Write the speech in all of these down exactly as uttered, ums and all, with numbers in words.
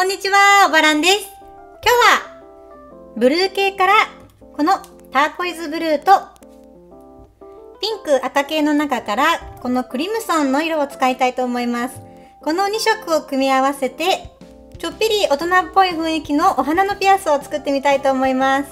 こんにちは、おばらんです。今日はブルー系からこのターコイズブルーとピンク赤系の中からこのクリムソンの色を使いたいと思います。このに色を組み合わせてちょっぴり大人っぽい雰囲気のお花のピアスを作ってみたいと思います。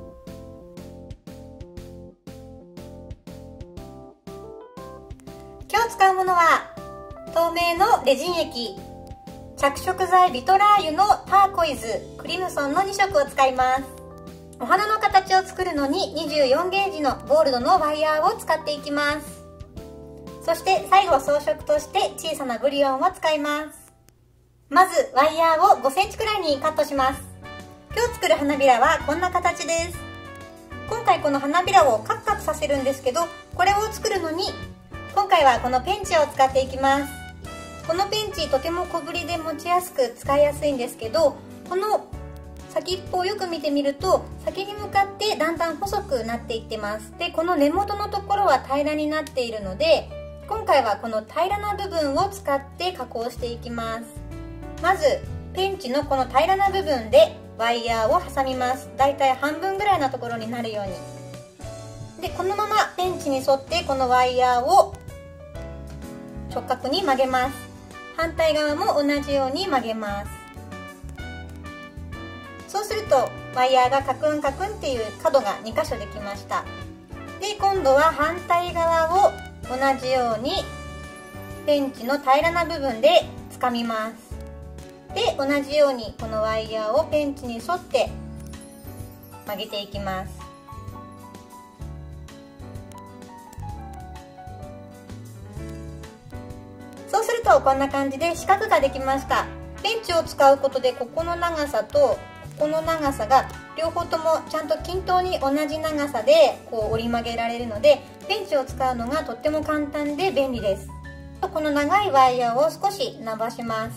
今日使うものは透明のレジン液、着色剤ビトラー油のターコイズ、クリムソンのに色を使います。お花の形を作るのににじゅうよんゲージのゴールドのワイヤーを使っていきます。そして最後装飾として小さなブリオンを使います。まずワイヤーをごセンチくらいにカットします。今日作る花びらはこんな形です。今回この花びらをカッカッとさせるんですけど、これを作るのに今回はこのペンチを使っていきます。このペンチとても小ぶりで持ちやすく使いやすいんですけど、この先っぽをよく見てみると先に向かってだんだん細くなっていってます。でこの根元のところは平らになっているので、今回はこの平らな部分を使って加工していきます。まずペンチのこの平らな部分でワイヤーを挟みます。だいたい半分ぐらいのところになるように。でこのままペンチに沿ってこのワイヤーを直角に曲げます。反対側も同じように曲げます。そうするとワイヤーがカクンカクンっていう角がに箇所できました。で今度は反対側を同じようにペンチの平らな部分で掴みます。で同じようにこのワイヤーをペンチに沿って曲げていきます。そうするとこんな感じで四角ができました。ペンチを使うことでここの長さとここの長さが両方ともちゃんと均等に同じ長さでこう折り曲げられるので、ペンチを使うのがとっても簡単で便利です。この長いワイヤーを少し伸ばします。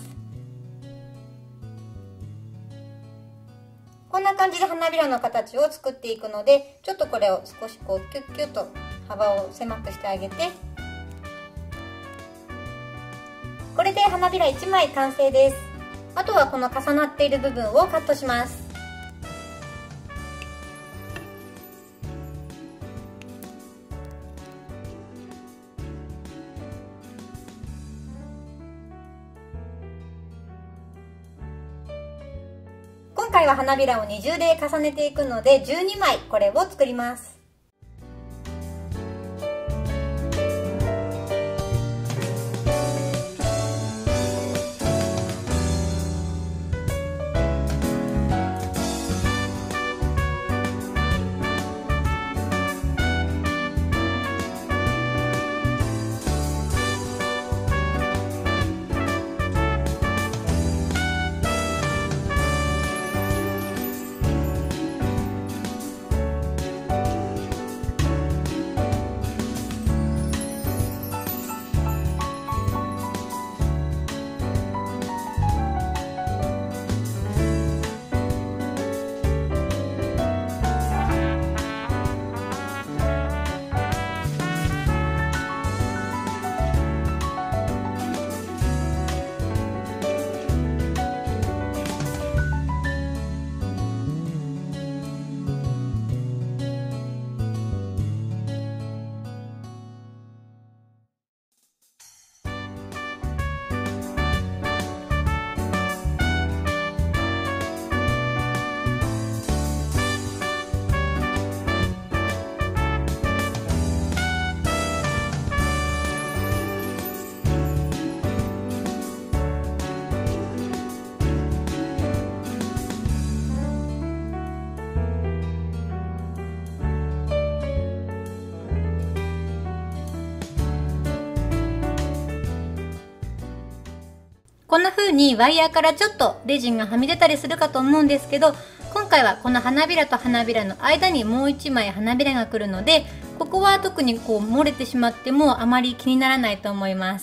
こんな感じで花びらの形を作っていくので、ちょっとこれを少しこうキュッキュッと幅を狭くしてあげて、これで花びらいちまい完成です。あとはこの重なっている部分をカットします。今回は花びらを二重で重ねていくのでじゅうにまいこれを作ります。こんな風にワイヤーからちょっとレジンがはみ出たりするかと思うんですけど、今回はこの花びらと花びらの間にもういちまい花びらが来るので、ここは特にこう漏れてしまってもあまり気にならないと思います。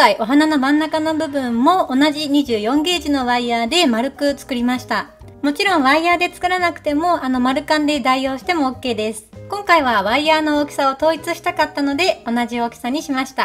回お花の真ん中の部分も同じにじゅうよんゲージのワイヤーで丸く作りました。もちろんワイヤーで作らなくてもあの丸カンで代用しても オーケー です。今回はワイヤーの大きさを統一したかったので同じ大きさにしました。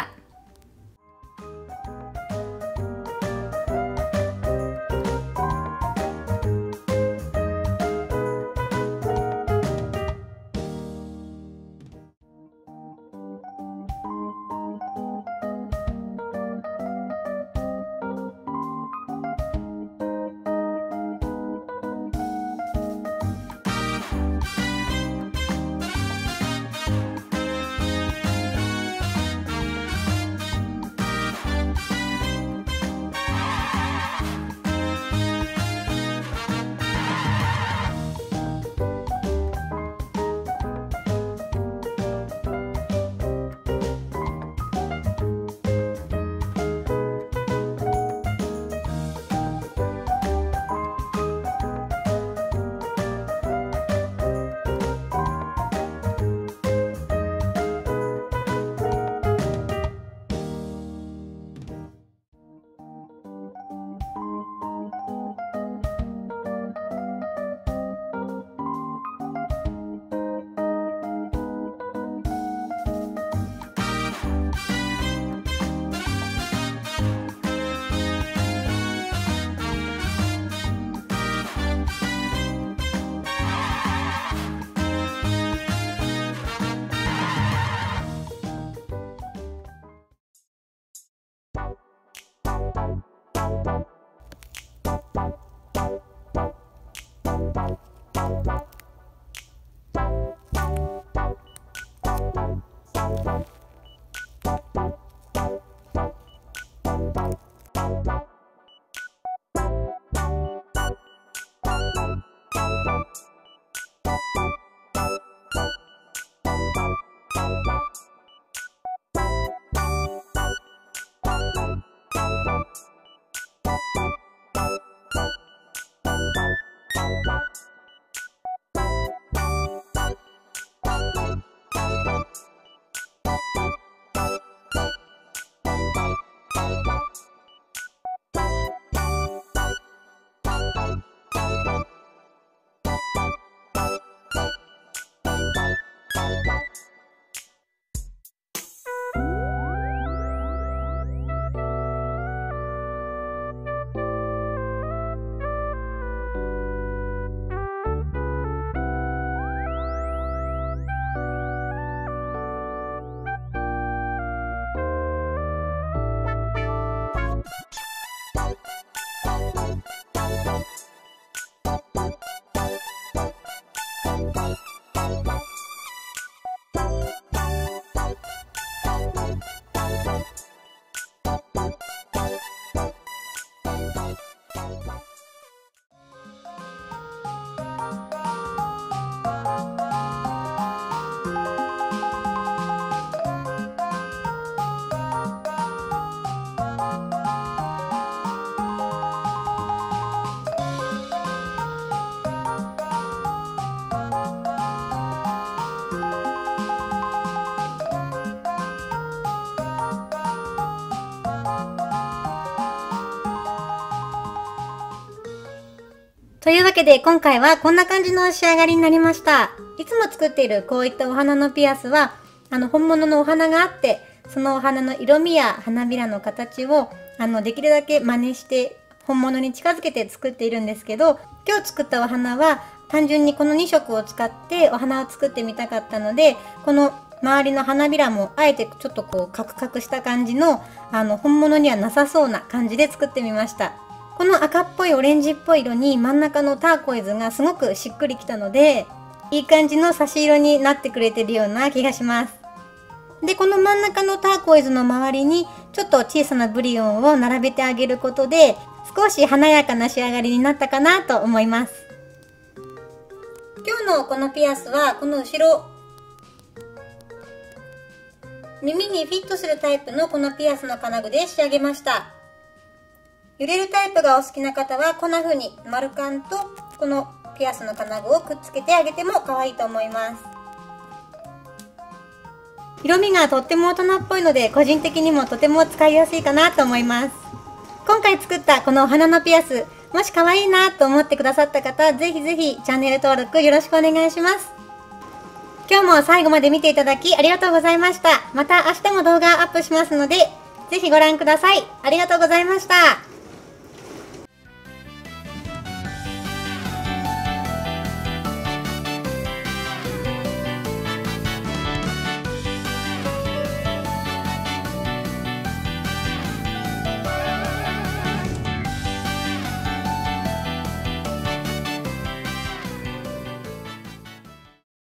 というわけで今回はこんな感じの仕上がりになりました。いつも作っているこういったお花のピアスはあの本物のお花があって、そのお花の色味や花びらの形をあのできるだけ真似して本物に近づけて作っているんですけど、今日作ったお花は単純にこのに色を使ってお花を作ってみたかったので、この周りの花びらもあえてちょっとこうカクカクした感じのあの本物にはなさそうな感じで作ってみました。この赤っぽいオレンジっぽい色に真ん中のターコイズがすごくしっくりきたので、いい感じの差し色になってくれてるような気がします。で、この真ん中のターコイズの周りにちょっと小さなブリオンを並べてあげることで、少し華やかな仕上がりになったかなと思います。今日のこのピアスはこの後ろ、耳にフィットするタイプのこのピアスの金具で仕上げました。揺れるタイプがお好きな方はこんな風に丸カンとこのピアスの金具をくっつけてあげても可愛いと思います。 色味がとっても大人っぽいので、個人的にもとても使いやすいかなと思います。今回作ったこのお花のピアス、もし可愛いなと思ってくださった方、ぜひぜひチャンネル登録よろしくお願いします。今日も最後まで見ていただきありがとうございました。また明日も動画アップしますので、ぜひご覧ください。ありがとうございました。